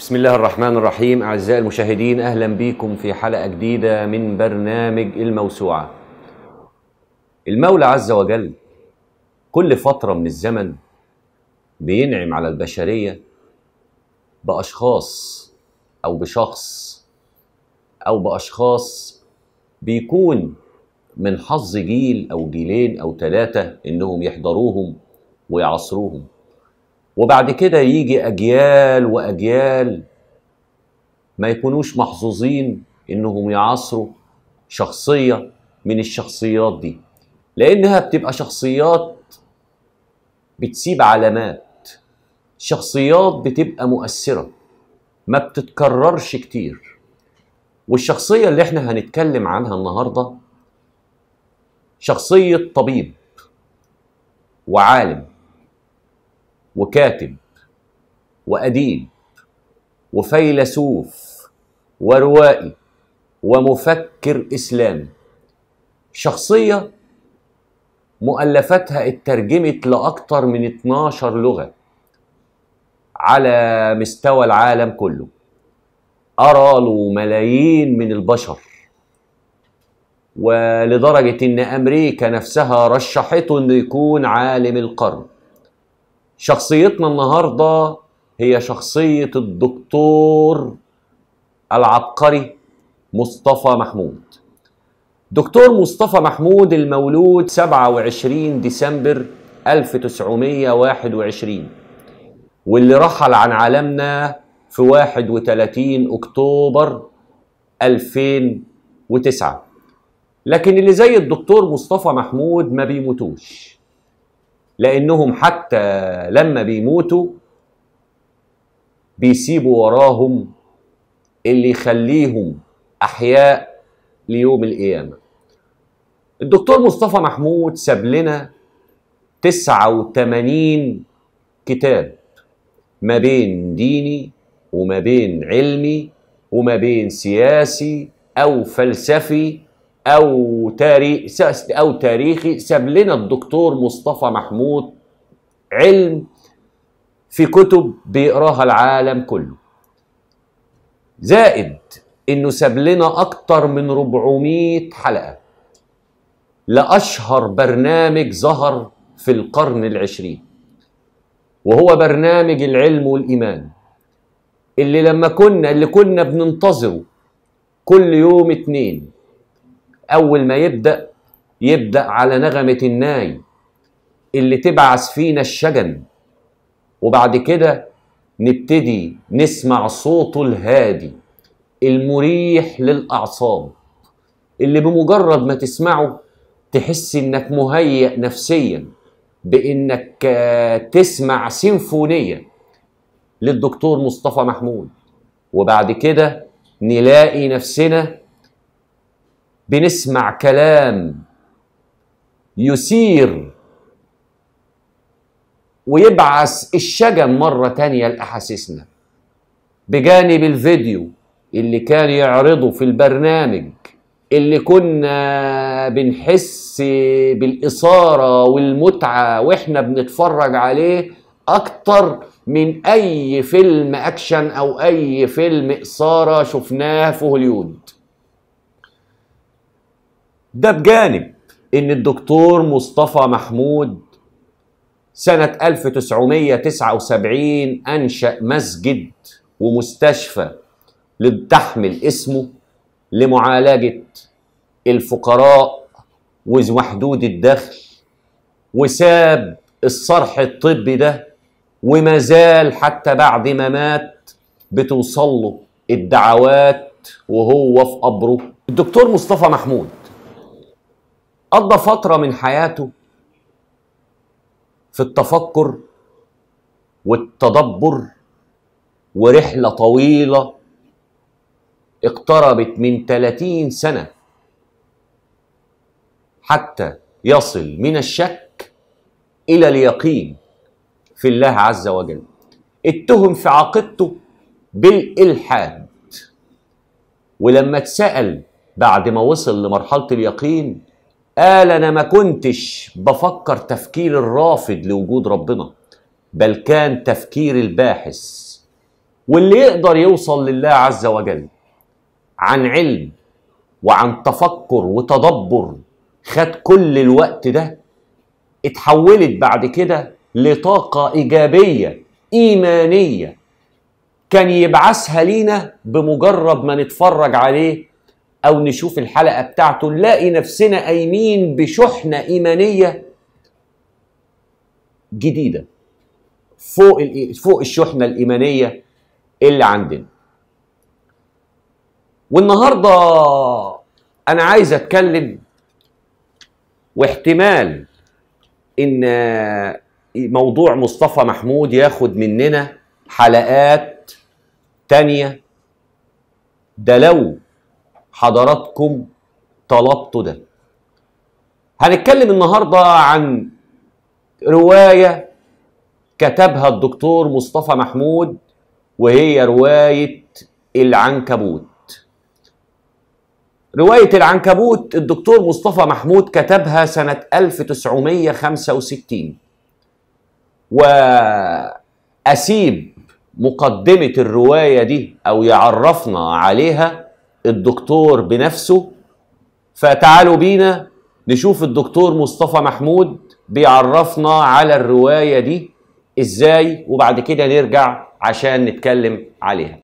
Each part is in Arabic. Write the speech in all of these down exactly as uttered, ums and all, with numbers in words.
بسم الله الرحمن الرحيم. أعزائي المشاهدين، أهلا بكم في حلقة جديدة من برنامج الموسوعة. المولى عز وجل كل فترة من الزمن بينعم على البشرية بأشخاص أو بشخص أو بأشخاص بيكون من حظ جيل أو جيلين أو ثلاثة إنهم يحضروهم ويعصروهم، وبعد كده يجي أجيال وأجيال ما يكونوش محظوظين إنهم يعصروا شخصية من الشخصيات دي، لأنها بتبقى شخصيات بتسيب علامات، شخصيات بتبقى مؤثرة ما بتتكررش كتير. والشخصية اللي احنا هنتكلم عنها النهاردة شخصية طبيب وعالم وكاتب وأديب وفيلسوف وروائي ومفكر إسلامي، شخصية مؤلفاتها اترجمت لأكثر من اتناشر لغة على مستوى العالم كله، أرى له ملايين من البشر، ولدرجة إن أمريكا نفسها رشحته إنه يكون عالم القرن. شخصيتنا النهاردة هي شخصية الدكتور العبقري مصطفى محمود. دكتور مصطفى محمود المولود سبعة وعشرين ديسمبر ألف وتسعمية وواحد وعشرين، واللي رحل عن عالمنا في واحد وثلاثين أكتوبر ألفين وتسعة. لكن اللي زي الدكتور مصطفى محمود ما بيموتوش، لأنهم حتى لما بيموتوا بيسيبوا وراهم اللي يخليهم أحياء ليوم القيامة. الدكتور مصطفى محمود ساب لنا تسعة وثمانين كتاب، ما بين ديني وما بين علمي وما بين سياسي أو فلسفي أو تاريخ أو تاريخي. ساب لنا الدكتور مصطفى محمود علم في كتب بيقراها العالم كله، زائد إنه ساب لنا أكتر من أربعمية حلقة لأشهر برنامج ظهر في القرن العشرين، وهو برنامج العلم والإيمان، اللي لما كنا اللي كنا بننتظره كل يوم اتنين. أول ما يبدأ يبدأ على نغمة الناي اللي تبعث فينا الشجن، وبعد كده نبتدي نسمع صوته الهادي المريح للأعصاب، اللي بمجرد ما تسمعه تحس إنك مهيئ نفسيا بإنك تسمع سيمفونية للدكتور مصطفى محمود. وبعد كده نلاقي نفسنا بنسمع كلام يثير ويبعث الشجن مرة تانية لأحاسيسنا، بجانب الفيديو اللي كان يعرضه في البرنامج اللي كنا بنحس بالإثارة والمتعة وإحنا بنتفرج عليه أكتر من أي فيلم أكشن أو أي فيلم إثارة شفناه في هوليوود. ده بجانب إن الدكتور مصطفى محمود سنة ألف وتسعمية وتسعة وسبعين أنشأ مسجد ومستشفى تحمل اسمه لمعالجة الفقراء ومحدود الدخل، وساب الصرح الطبي ده وما زال حتى بعد ما مات بتوصل له الدعوات وهو في قبره. الدكتور مصطفى محمود قضى فترة من حياته في التفكر والتدبر، ورحلة طويلة اقتربت من ثلاثين سنة حتى يصل من الشك إلى اليقين في الله عز وجل. اتهم في عقيدته بالإلحاد، ولما اتسأل بعد ما وصل لمرحلة اليقين قال: أنا ما كنتش بفكر تفكير الرافض لوجود ربنا، بل كان تفكير الباحث واللي يقدر يوصل لله عز وجل عن علم وعن تفكر وتدبر خد كل الوقت ده، اتحولت بعد كده لطاقة إيجابية إيمانية كان يبعثها لينا بمجرد ما نتفرج عليه أو نشوف الحلقة بتاعته، نلاقي نفسنا قايمين بشحنة إيمانية جديدة فوق فوق الشحنة الإيمانية اللي عندنا. والنهاردة أنا عايز أتكلم، واحتمال إن موضوع مصطفى محمود ياخد مننا حلقات تانية، ده لو حضراتكم طلبتوا ده. هنتكلم النهاردة عن رواية كتبها الدكتور مصطفى محمود، وهي رواية العنكبوت. رواية العنكبوت الدكتور مصطفى محمود كتبها سنة ألف وتسعمية وخمسة وستين، وأسيب مقدمة الرواية دي أو يعرفنا عليها الدكتور بنفسه. فتعالوا بينا نشوف الدكتور مصطفى محمود بيعرفنا على الرواية دي إزاي، وبعد كده نرجع عشان نتكلم عليها.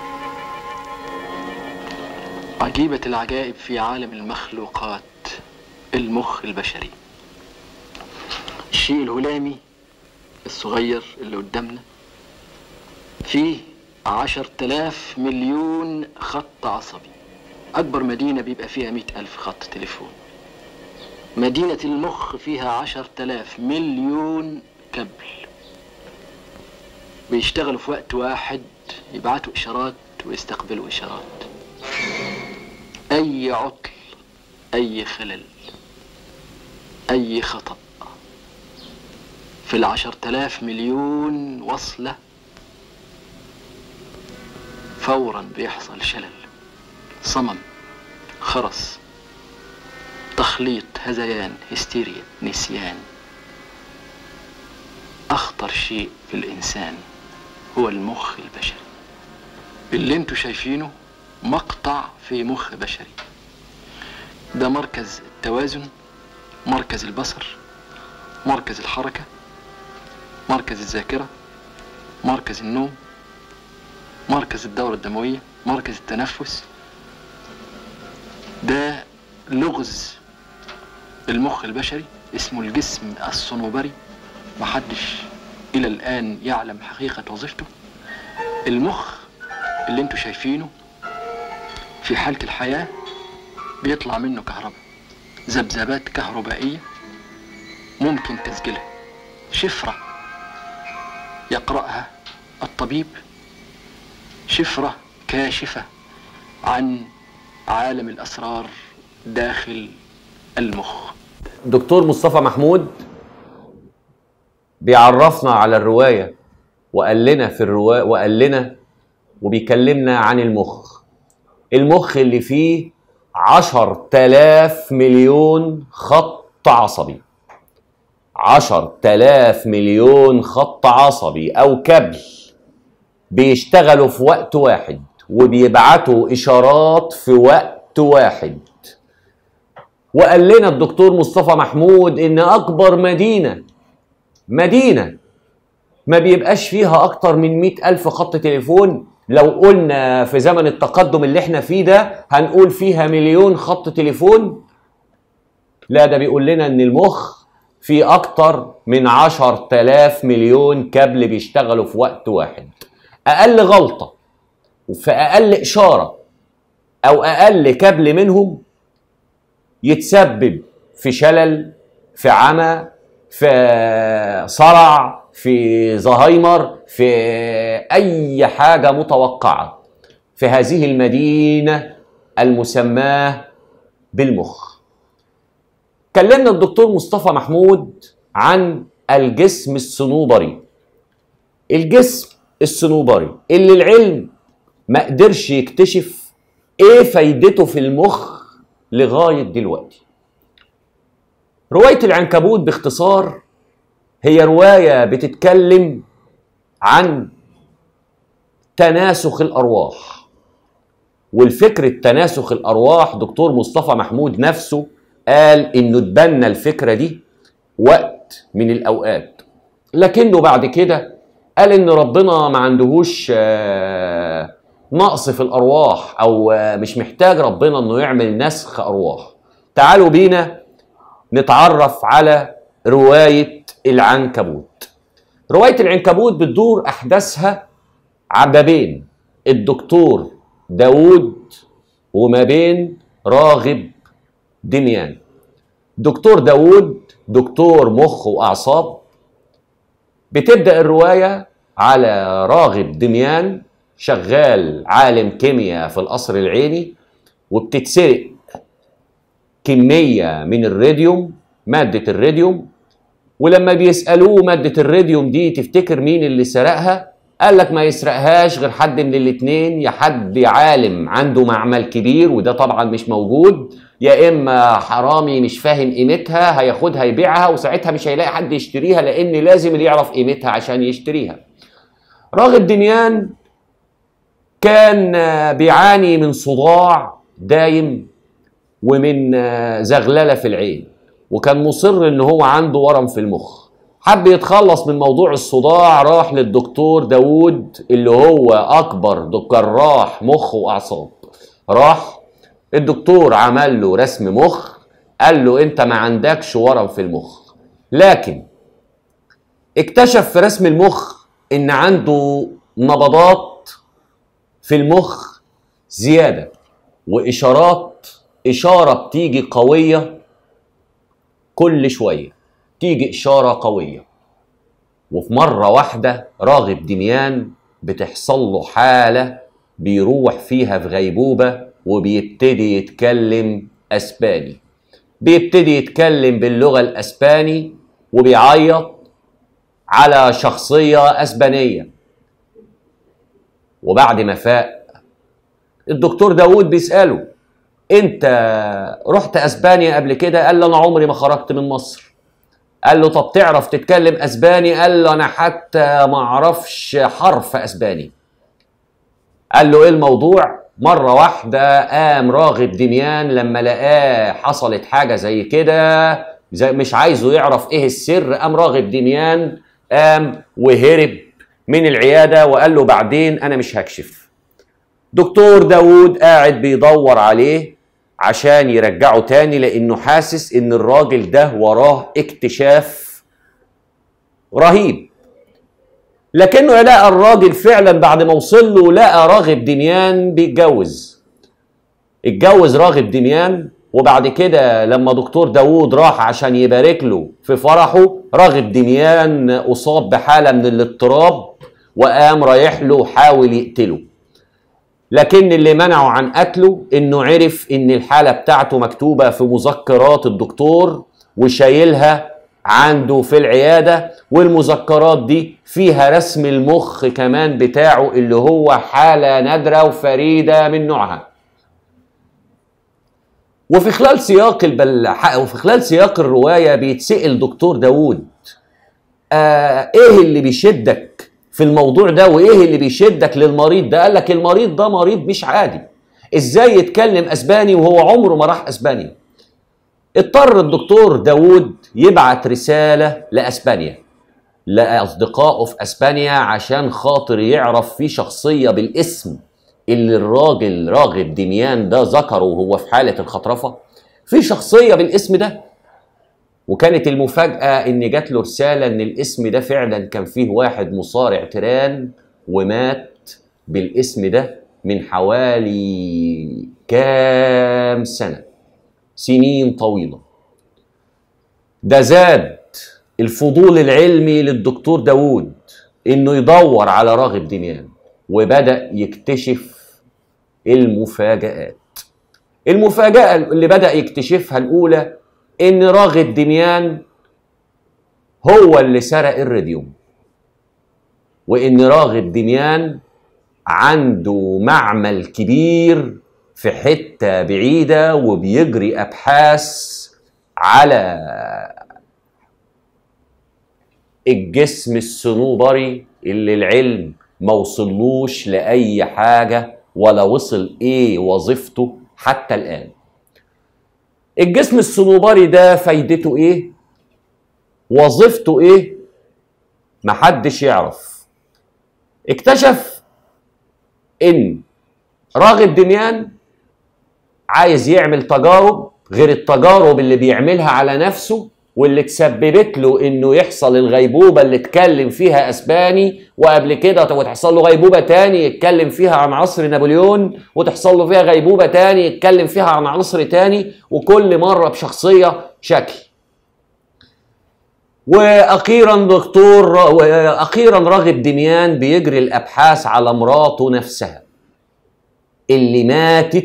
عجيبة العجائب في عالم المخلوقات المخ البشري. الشيء الهلامي الصغير اللي قدامنا فيه عشر تلاف مليون خط عصبي. أكبر مدينة بيبقى فيها مئة ألف خط تليفون. مدينة المخ فيها عشر تلاف مليون كابل بيشتغلوا في وقت واحد، يبعتوا إشارات ويستقبلوا إشارات. أي عطل، أي خلل، أي خطأ في العشر تلاف مليون وصلة فورا بيحصل شلل، صمم، خرس، تخليط، هذيان، هستيريا، نسيان. أخطر شيء في الإنسان هو المخ البشري. اللي انتوا شايفينه مقطع في مخ بشري. ده مركز التوازن، مركز البصر، مركز الحركة، مركز الذاكرة، مركز النوم، مركز الدورة الدموية، مركز التنفس. ده لغز المخ البشري، اسمه الجسم الصنوبري. محدش إلى الآن يعلم حقيقة وظيفته. المخ اللي انتوا شايفينه في حالة الحياة بيطلع منه كهرباء، ذبذبات كهربائية ممكن تسجيلها، شفرة يقرأها الطبيب، شفرة كاشفة عن عالم الأسرار داخل المخ. دكتور مصطفى محمود بيعرفنا على الرواية، وقال لنا في الرواية وقال لنا وبيكلمنا عن المخ. المخ اللي فيه عشر تلاف مليون خط عصبي. عشر تلاف مليون خط عصبي أو كبل بيشتغلوا في وقت واحد وبيبعتوا إشارات في وقت واحد. وقال لنا الدكتور مصطفى محمود إن أكبر مدينة مدينة ما بيبقاش فيها أكتر من مئة ألف خط تليفون. لو قلنا في زمن التقدم اللي احنا فيه ده هنقول فيها مليون خط تليفون. لا، ده بيقول لنا إن المخ فيه أكتر من عشر تلاف مليون كابل بيشتغلوا في وقت واحد. أقل غلطة وفي أقل إشارة أو أقل كابل منهم يتسبب في شلل، في عمى، في صرع، في زهايمر، في أي حاجة متوقعة في هذه المدينة المسماة بالمخ. كلمنا الدكتور مصطفى محمود عن الجسم الصنوبري. الجسم الصنوبري اللي العلم ما قدرش يكتشف ايه فايدته في المخ لغاية دلوقتي. رواية العنكبوت باختصار هي رواية بتتكلم عن تناسخ الأرواح. والفكرة تناسخ الأرواح دكتور مصطفى محمود نفسه قال إنه اتبنى الفكرة دي وقت من الأوقات، لكنه بعد كده قال إن ربنا ما عندهوش نقص في الأرواح، أو مش محتاج ربنا إنه يعمل نسخ أرواح. تعالوا بينا نتعرف على رواية العنكبوت. رواية العنكبوت بتدور أحداثها ما بين الدكتور داود وما بين راغب دميان. دكتور داود دكتور مخ وأعصاب. بتبدأ الرواية على راغب دميان شغال عالم كيمياء في القصر العيني، وبتتسرق كمية من الراديوم، مادة الراديوم. ولما بيسألوه مادة الراديوم دي تفتكر مين اللي سرقها، قال لك ما يسرقهاش غير حد من الاتنين، يا حد عالم عنده معمل كبير وده طبعا مش موجود، يا اما حرامي مش فاهم قيمتها هياخدها يبيعها وساعتها مش هيلاقي حد يشتريها، لان لازم اللي يعرف قيمتها عشان يشتريها. راغب دميان كان بيعاني من صداع دايم ومن زغلله في العين، وكان مصر ان هو عنده ورم في المخ. حب يتخلص من موضوع الصداع، راح للدكتور داود اللي هو اكبر جراح مخ واعصاب. راح الدكتور عمل له رسم مخ، قال له انت ما عندكش ورم في المخ، لكن اكتشف في رسم المخ ان عنده نبضات في المخ زيادة، واشارات اشارة بتيجي قوية كل شوية، تيجي اشارة قوية. وفي مرة واحدة راغب دميان بتحصل له حالة بيروح فيها في غيبوبة، وبيبتدي يتكلم اسباني. بيبتدي يتكلم باللغة الاسباني وبيعيط على شخصية اسبانية. وبعد ما فاق الدكتور داود بيسأله انت رحت اسبانيا قبل كده؟ قال له انا عمري ما خرجت من مصر. قال له طب تعرف تتكلم اسباني؟ قال له انا حتى ما اعرفش حرف اسباني. قال له ايه الموضوع؟ مرة واحدة قام راغب دميان لما لقاه حصلت حاجة زي كده، زي مش عايزه يعرف ايه السر، قام راغب دميان قام وهرب من العيادة وقال له بعدين انا مش هكشف. دكتور داود قاعد بيدور عليه عشان يرجعه تاني، لانه حاسس ان الراجل ده وراه اكتشاف رهيب. لكنه يلاقى الراجل فعلا بعد ما وصل له لقى راغب دميان بيتجوز. اتجوز راغب دميان، وبعد كده لما دكتور داود راح عشان يبارك له في فرحه، راغب دميان اصاب بحالة من الاضطراب وقام رايح له حاول يقتله. لكن اللي منعه عن قتله انه عرف ان الحالة بتاعته مكتوبة في مذكرات الدكتور وشايلها عنده في العيادة، والمذكرات دي فيها رسم المخ كمان بتاعه اللي هو حالة نادرة وفريدة من نوعها. وفي خلال سياق البل... وفي خلال سياق الرواية بيتسأل دكتور داود آه ايه اللي بيشدك في الموضوع ده وايه اللي بيشدك للمريض ده؟ قال لك المريض ده مريض مش عادي، ازاي يتكلم اسباني وهو عمره ما راح اسبانيا؟ اضطر الدكتور داود يبعت رسالة لاسبانيا لاصدقائه في اسبانيا عشان خاطر يعرف في شخصية بالاسم اللي الراجل راغب دميان ده ذكره وهو في حالة الخطرفة، في شخصية بالاسم ده. وكانت المفاجأة ان جات له رسالة ان الاسم ده فعلا كان فيه واحد مصارع تيران ومات بالاسم ده من حوالي كام سنة، سنين طويلة. ده زاد الفضول العلمي للدكتور داود انه يدور على راغب دميان، وبدأ يكتشف المفاجآت. المفاجأة اللي بدأ يكتشفها الأولى إن راغب دميان هو اللي سرق الراديوم، وإن راغب دميان عنده معمل كبير في حتة بعيدة وبيجري أبحاث على الجسم الصنوبري اللي العلم ما وصلوش لأي حاجة ولا وصل ايه وظيفته حتى الآن. الجسم الصنوبري ده فايدته ايه؟ وظيفته ايه؟ محدش يعرف. اكتشف ان راغب دميان عايز يعمل تجارب غير التجارب اللي بيعملها على نفسه واللي تسببت له انه يحصل الغيبوبة اللي اتكلم فيها اسباني، وقبل كده وتحصل له غيبوبة تاني يتكلم فيها عن عصر نابليون، وتحصل له فيها غيبوبة تاني يتكلم فيها عن عصر تاني، وكل مرة بشخصية شكل. واخيرا دكتور واخيرا راغب دميان بيجري الابحاث على مراته نفسها اللي ماتت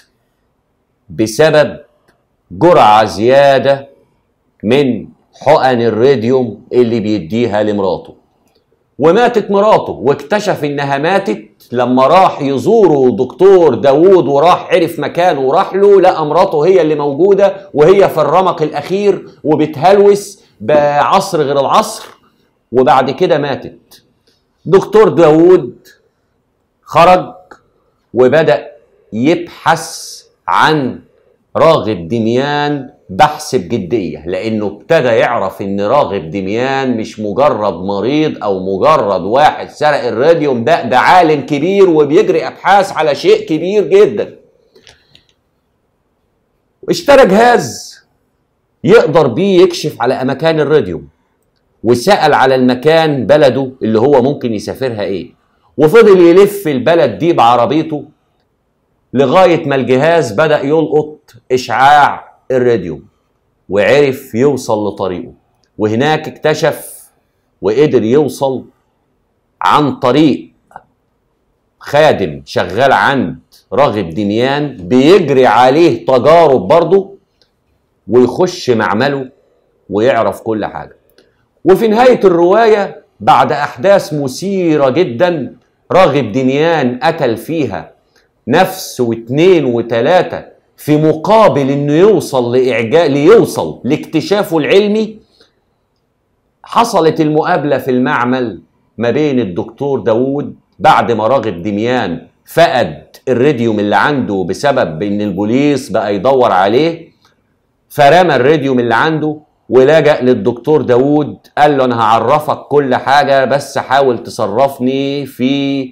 بسبب جرعة زيادة من حقن الراديوم اللي بيديها لمراته. وماتت مراته، واكتشف انها ماتت لما راح يزوره دكتور داوود وراح عرف مكانه وراح له، لقى مراته هي اللي موجودة وهي في الرمق الاخير وبتهلوس بعصر غير العصر، وبعد كده ماتت. دكتور داوود خرج وبدأ يبحث عن راغب دميان بحث بجدية، لأنه ابتدى يعرف إن راغب دميان مش مجرد مريض أو مجرد واحد سرق الراديوم، ده ده عالم كبير وبيجري أبحاث على شيء كبير جدا. اشترى جهاز يقدر بيه يكشف على أماكن الراديوم، وسأل على المكان بلده اللي هو ممكن يسافرها إيه، وفضل يلف البلد دي بعربيته لغاية ما الجهاز بدأ يلقط إشعاع الراديوم وعرف يوصل لطريقه. وهناك اكتشف وقدر يوصل عن طريق خادم شغال عند راغب دميان بيجري عليه تجارب برضه، ويخش معمله ويعرف كل حاجة. وفي نهاية الرواية بعد أحداث مثيرة جدا راغب دميان قتل فيها نفس واثنين وثلاثة في مقابل انه يوصل لاعجاز ليوصل لاكتشافه العلمي، حصلت المقابلة في المعمل ما بين الدكتور داوود بعد ما راغب دميان فقد الراديوم اللي عنده بسبب ان البوليس بقى يدور عليه، فرمى الراديوم اللي عنده ولجأ للدكتور داوود قال له انا هعرفك كل حاجة بس حاول تصرفني في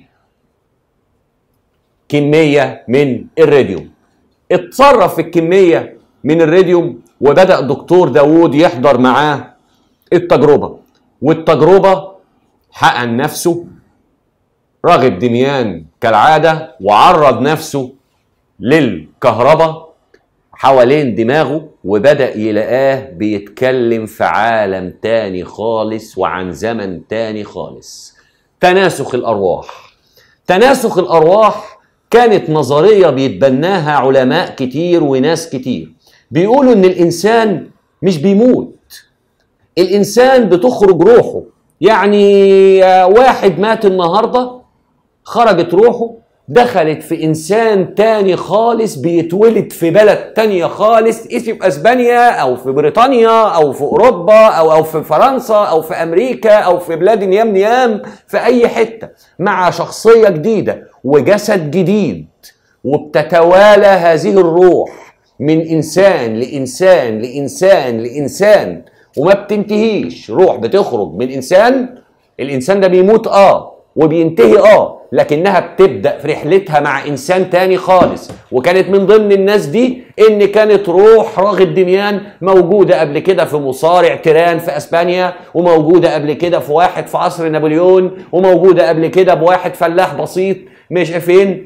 كمية من الراديوم. اتصرف في الكمية من الراديوم، وبدأ دكتور داوود يحضر معاه التجربة. والتجربة حقن نفسه راغب دميان كالعادة وعرض نفسه للكهرباء حوالين دماغه، وبدأ يلاقاه بيتكلم في عالم تاني خالص وعن زمن تاني خالص. تناسخ الأرواح. تناسخ الأرواح كانت نظرية بيتبناها علماء كتير وناس كتير، بيقولوا ان الانسان مش بيموت، الانسان بتخرج روحه. يعني واحد مات النهاردة خرجت روحه دخلت في انسان تاني خالص بيتولد في بلد تانية خالص، في اسبانيا او في بريطانيا او في اوروبا او او في فرنسا او في امريكا او في بلاد نيام نيام، في اي حتة مع شخصية جديدة وجسد جديد، وبتتوالى هذه الروح من انسان لانسان لانسان لانسان وما بتنتهيش. روح بتخرج من انسان، الانسان ده بيموت اه وبينتهي اه، لكنها بتبدأ في رحلتها مع انسان تاني خالص. وكانت من ضمن الناس دي ان كانت روح راغب دميان موجودة قبل كده في مصارع تيران في اسبانيا، وموجودة قبل كده في واحد في عصر نابليون، وموجودة قبل كده بواحد فلاح بسيط مش فين.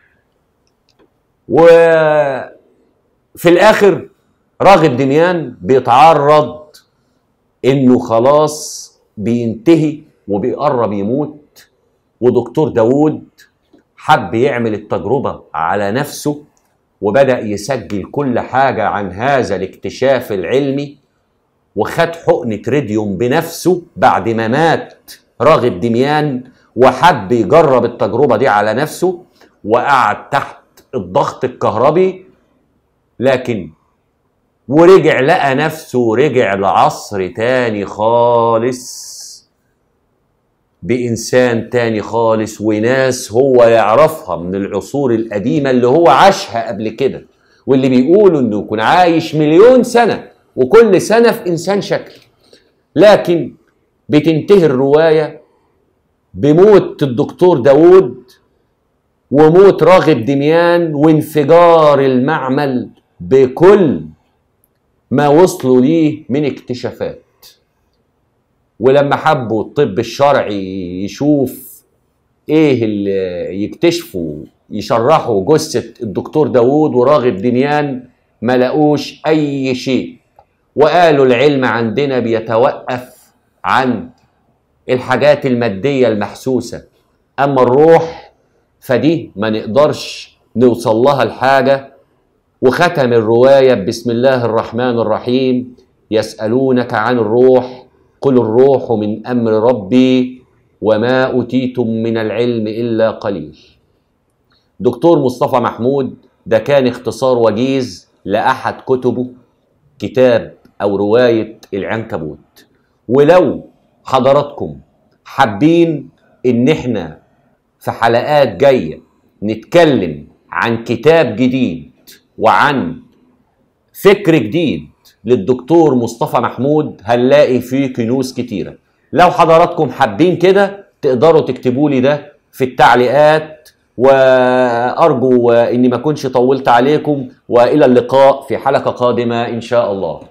وفي الاخر راغب دميان بيتعرض انه خلاص بينتهي وبيقرب يموت، ودكتور داوود حب يعمل التجربة على نفسه وبدأ يسجل كل حاجة عن هذا الاكتشاف العلمي، وخد حقنة راديوم بنفسه بعد ما مات راغب دميان، وحب يجرب التجربة دي على نفسه وقعد تحت الضغط الكهربي، لكن ورجع لقى نفسه رجع لعصر تاني خالص بإنسان تاني خالص، وناس هو يعرفها من العصور القديمة اللي هو عاشها قبل كده، واللي بيقولوا انه يكون عايش مليون سنة وكل سنة في إنسان شكل. لكن بتنتهي الرواية بموت الدكتور داود وموت راغب دميان وانفجار المعمل بكل ما وصلوا ليه من اكتشافات. ولما حبوا الطب الشرعي يشوف ايه اللي يكتشفوا يشرحوا جثة الدكتور داود وراغب دميان، ما لقوش اي شيء، وقالوا العلم عندنا بيتوقف عن الحاجات المادية المحسوسة، اما الروح فدي ما نقدرش نوصل لها الحاجة. وختم الرواية بسم الله الرحمن الرحيم: يسألونك عن الروح قل الروح من أمر ربي وما أوتيتم من العلم إلا قليل. دكتور مصطفى محمود ده كان اختصار وجيز لأحد كتبه، كتاب أو رواية العنكبوت. ولو حضراتكم حابين إن احنا في حلقات جاية نتكلم عن كتاب جديد وعن فكر جديد للدكتور مصطفى محمود، هنلاقي فيه كنوز كتيرة. لو حضراتكم حابين كده تقدروا تكتبوا لي ده في التعليقات، وأرجو إني ما كنش طولت عليكم، وإلى اللقاء في حلقة قادمة إن شاء الله.